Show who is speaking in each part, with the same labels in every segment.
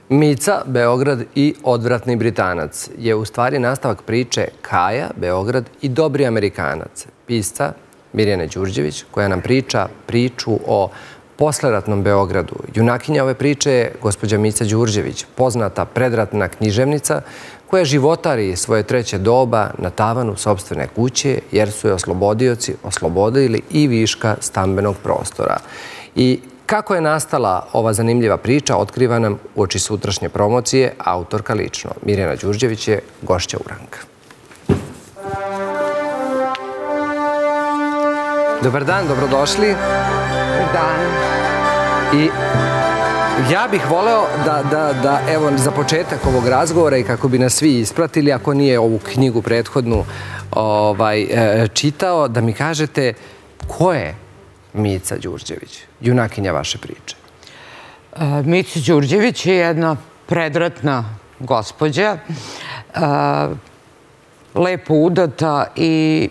Speaker 1: Mica, Beograd i odvratni Britanac je u stvari nastavak priče Kaja, Beograd i dobri Amerikanac, pisca Mirjane Đurđević, koja nam priča priču o posleratnom Beogradu. Junakinja ove priče je gospođa Mica Đurđević, poznata predratna književnica koja životari svoje treće doba na tavanu sopstvene kuće jer su je oslobodioci oslobodili i viška stambenog prostora. I kako je nastala ova zanimljiva priča otkriva nam uoči sutrašnje promocije autorka lično. Mirjana Đurđević je gošća Uranka. Dobar dan, dobrodošli.
Speaker 2: Dobar dan.
Speaker 1: I ja bih voleo da evo, za početak ovog razgovora i kako bi nas svi ispratili, ako nije ovu knjigu prethodnu čitao, da mi kažete ko je Mica Đurđević, junakinja vaše priče?
Speaker 2: Mica Đurđević je jedna predratna gospođa, lepo udata i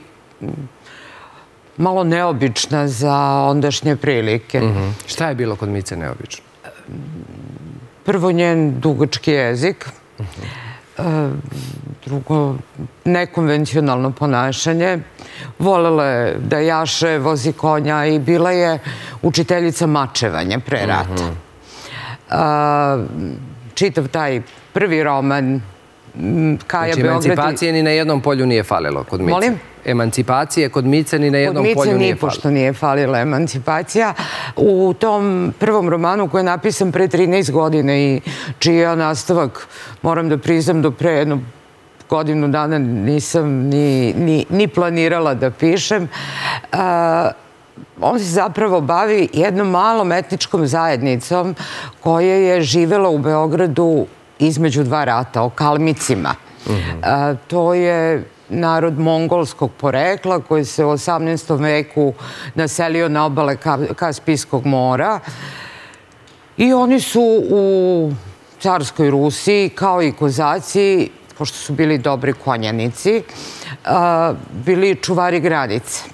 Speaker 2: malo neobična za ondašnje prilike.
Speaker 1: Šta je bilo kod Mice neobično?
Speaker 2: Prvo, njen dugački jezik. Drugo, nekonvencionalno ponašanje. Volela je da jaše, vozi konja i bila je učiteljica mačevanja pre rata. Čitav taj prvi roman Kaja, Beograd...
Speaker 1: Znači, emancipacije ni na jednom polju nije falilo kod Mice.
Speaker 2: Molim?
Speaker 1: Emancipacije kod Mice ni na jednom polju nije falilo.
Speaker 2: Kod Mice nipošto nije falila emancipacija. U tom prvom romanu koji je napisan pre 13 godina i čiji je nastavak, moram da priznam, do pre jednu godinu dana nisam ni planirala da pišem, on se zapravo bavi jednom malom etničkom zajednicom koja je živela u Beogradu između dva rata, o Kalmicima. To je narod mongolskog porekla koji se u 18. veku naselio na obale Kaspijskog mora i oni su u carskoj Rusiji, kao i kozaci, pošto su bili dobri konjanici, bili čuvari granice.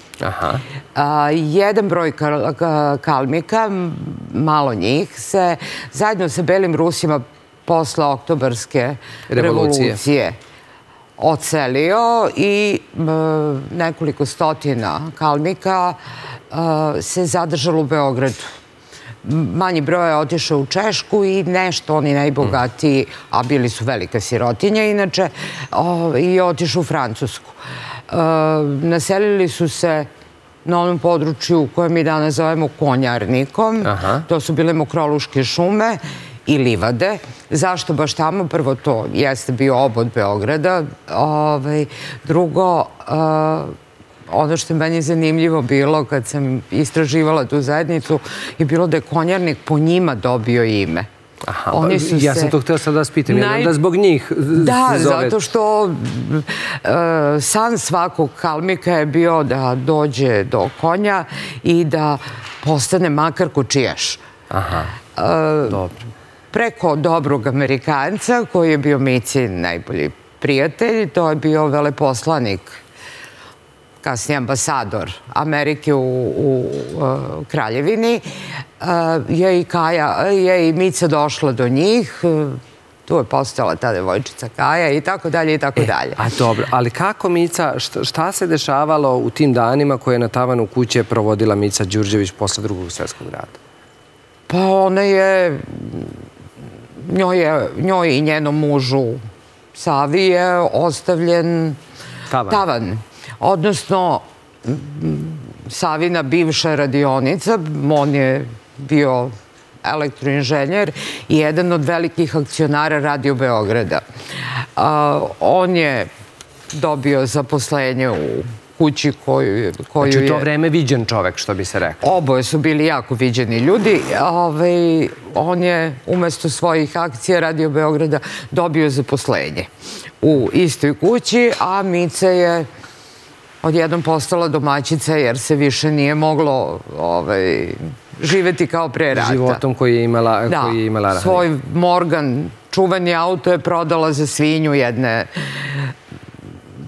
Speaker 2: Jedan broj Kalmika, malo njih, se zajedno sa belim Rusima posle Oktobarske revolucije odselio i nekoliko stotina Kalmika se zadržalo u Beogradu. Manji broj je otišao u Češku i nešto, oni najbogatiji, a bili su velika sirotinja inače, i otišao u Francusku. Naselili su se na onom području koje mi danas zovemo Konjarnikom. To su bile Mokroluške šume i livade. Zašto baš tamo? Prvo, to jeste bio obod Beograda. Drugo, ono što je meni zanimljivo bilo kad sam istraživala tu zajednicu je bilo da je Konjarnik po njima dobio ime.
Speaker 1: Ja sam to htjela sad da vas pitam, da zbog njih zove...
Speaker 2: Da, zato što san svakog Kalmika je bio da dođe do konja i da postane makar kočijaš.
Speaker 1: Dobro.
Speaker 2: Preko dobrog Amerikanca, koji je bio Micin najbolji prijatelj, to je bio veleposlanik, kasnije ambasador Amerike u Kraljevini, je i Mica došla do njih, tu je postojala ta devojčica Kaja i tako dalje i tako dalje.
Speaker 1: A dobro, ali kako Mica, šta se dešavalo u tim danima koje je na tavanu kuće provodila Mica Đurđević posle Drugog svjetskog rata?
Speaker 2: Pa ona je, njoj i njenom mužu Savi je ostavljen tavan. Odnosno, Savina bivša radionica, on je bio elektroinženjer i jedan od velikih akcionara Radio Beograda. On je dobio zaposlenje u kući koju je...
Speaker 1: Znači u to vreme viđen čovek, što bi se rekao.
Speaker 2: Oboje su bili jako viđeni ljudi. On je umesto svojih akcija Radio Beograda dobio zaposlenje u istoj kući, a Mica je odjednom postala domaćica jer se više nije moglo živeti kao pre rata.
Speaker 1: Životom koji je imala ranije.
Speaker 2: Da, svoj Morgan, čuveni auto, je prodala za svinju jedne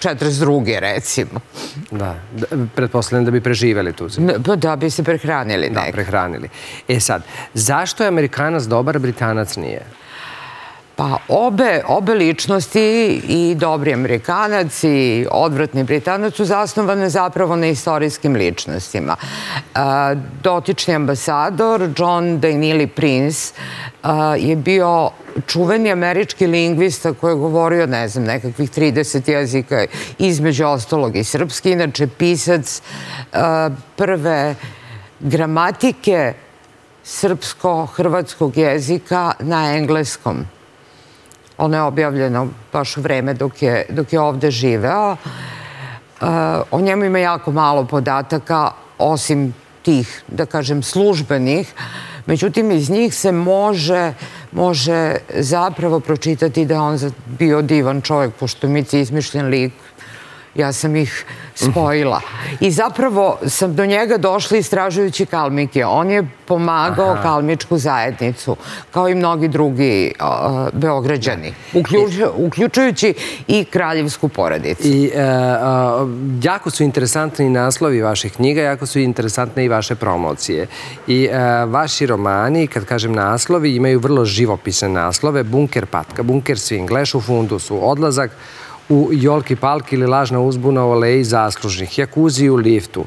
Speaker 2: 42. recimo.
Speaker 1: Da, pretpostavljam da bi preživeli tu zimu.
Speaker 2: Da bi se prehranili
Speaker 1: Da,
Speaker 2: nekako.
Speaker 1: prehranili. E sad, zašto je Amerikanac dobar, Britanac nije?
Speaker 2: Pa obe ličnosti, i dobri Amerikanac i odvratni Britanac, su zasnovane zapravo na istorijskim ličnostima. Dotični ambasador John Dainili Prince je bio čuveni američki lingvista koji je govorio, ne znam, nekakvih 30 jezika, između ostalog i srpski, inače pisac prve gramatike srpsko-hrvatskog jezika na engleskom. Ono je objavljeno baš u vreme dok je ovde živeo. O njemu ima jako malo podataka, osim tih, da kažem, službenih. Međutim, iz njih se može zapravo pročitati da je on bio divan čovjek, pošto mi je izmišljen lik. Ja sam ih spojila. I zapravo sam do njega došla istražujući Kalmike. On je pomagao kalmičku zajednicu, kao i mnogi drugi Beograđani, uključujući i kraljevsku porodicu.
Speaker 1: I jako su interesantni naslovi vaših knjiga, jako su interesantne i vaše promocije. I vaši romani, kad kažem naslovi, imaju vrlo živopisne naslove. Bunker patka, bunker sving, leš u fundusu, odlazak u Jolki Palki ili lažna uzbuna u aleji zaslužnih, jakuzi u liftu.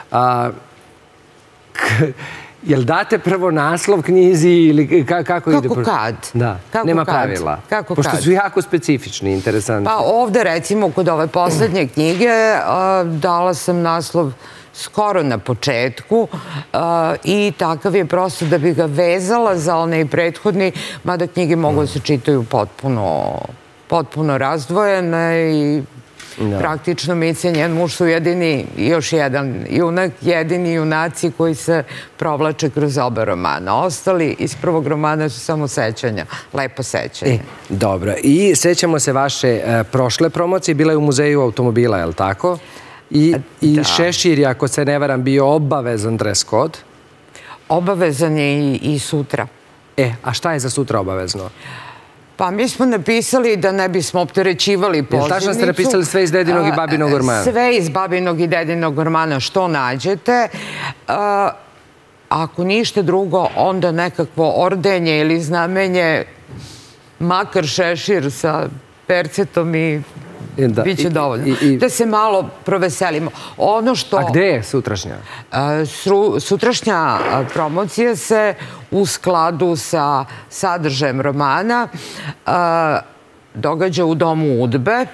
Speaker 1: Jel date prvo naslov knjizi ili kako ide?
Speaker 2: Kako kad?
Speaker 1: Da, nema pravila. Pošto su jako specifični, interesantni.
Speaker 2: Pa ovde, recimo, kod ove poslednje knjige dala sam naslov skoro na početku i takav je prosto da bi ga vezala za onaj prethodni, mada knjige mogu da se čitaju potpuno razdvojene i praktično Mica i njen muž su jedini, još jedan junak, jedini junaci koji se provlače kroz oba romana. Ostali iz prvog romana su samo sećanja, lepo sećanje.
Speaker 1: Dobro, i sećamo se vaše prošle promocije, bila je u muzeju automobila, je li tako? I šešir je, ako se ne varam, bio obavezan dress code.
Speaker 2: Obavezan je i sutra.
Speaker 1: A šta je za sutra obavezno?
Speaker 2: Pa mi smo napisali da ne bismo opterećivali pozivnicu.
Speaker 1: Jel tačno ste napisali sve iz Dedinog i Babinog ormana?
Speaker 2: Sve iz Babinog i Dedinog ormana što nađete. Ako ništa drugo, onda nekakvo ordenje ili znamenje, makar šešir sa percetom i biće dovoljno. Da se malo proveselimo.
Speaker 1: A gde je sutrašnja?
Speaker 2: Sutrašnja promocija se u skladu sa sadržajem romana događa u Domu UDBE,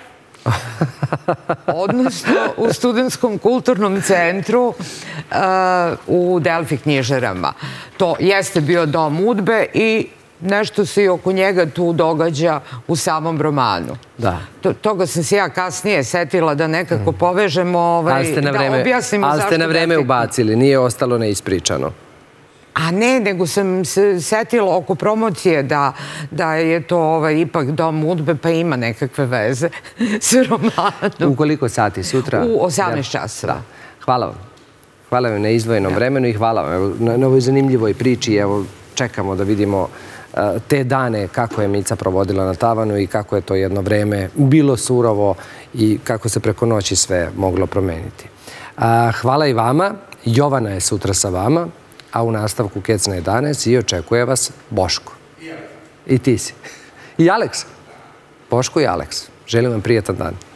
Speaker 2: odnosno u Studentskom kulturnom centru u Delfi knjižarama. To jeste bio Dom UDBE i nešto se i oko njega tu događa u samom romanu.
Speaker 1: Da.
Speaker 2: Toga sam se ja kasnije setila da nekako povežemo, da objasnimo zašto.
Speaker 1: Ali ste na vreme ubacili, nije ostalo neispričano.
Speaker 2: A ne, nego sam se setila oko promocije da je to ipak Dom UDBE, pa ima nekakve veze s romanom.
Speaker 1: U koliko sati sutra?
Speaker 2: U 18 časova.
Speaker 1: Hvala vam. Hvala vam na izdvojenom vremenu i hvala vam na ovoj zanimljivoj priči. Evo, čekamo da vidimo te dane kako je Mica provodila na tavanu i kako je to jedno vreme bilo surovo i kako se preko noći sve moglo promeniti. Hvala i vama. Jovana je sutra sa vama, a u nastavku Kec na 11 i očekuje vas Boško. I ti si. I Aleks. Boško i Aleks. Želim vam prijetan dan.